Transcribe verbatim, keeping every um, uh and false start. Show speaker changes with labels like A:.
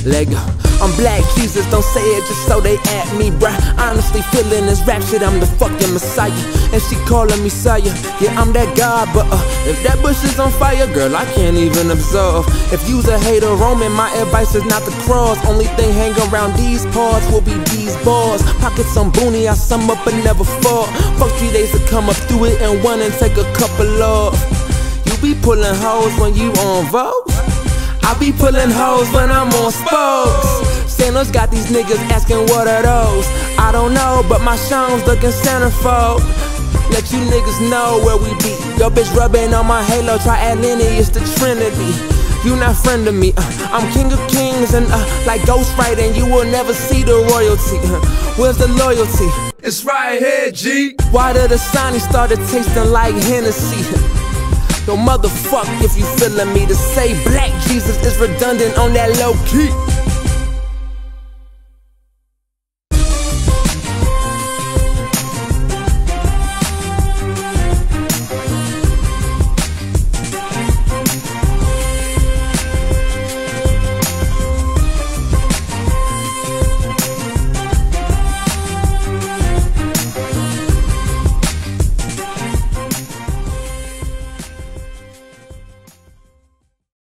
A: Lego. I'm Black Jesus, don't say it just so they at me, bruh. Honestly feeling this rap shit, I'm the fucking Messiah. And she calling me sire, yeah, I'm that God. But uh, if that bush is on fire, girl, I can't even absorb. If you's a hater Roman, my advice is not to cross. Only thing hang around these parts will be these bars. Pockets on boony, I sum up and never fall. Fuck three days to come up through it and one and take a couple off. You be pulling hoes when you on Vogue. I be pulling hoes when I'm on spokes. Sandals got these niggas asking what are those. I don't know, but my Sean's looking centerfold. Let you niggas know where we be. Yo bitch rubbing on my halo, try Atlanta, it's the Trinity. You not friend of me, uh, I'm king of kings and uh, like Ghostwriter, and you will never see the royalty. uh, Where's the loyalty?
B: It's right here, G.
A: Why did the Sonny started tasting like Hennessy? Yo motherfuck if you feeling me. To say Black Jesus is redundant on that low key.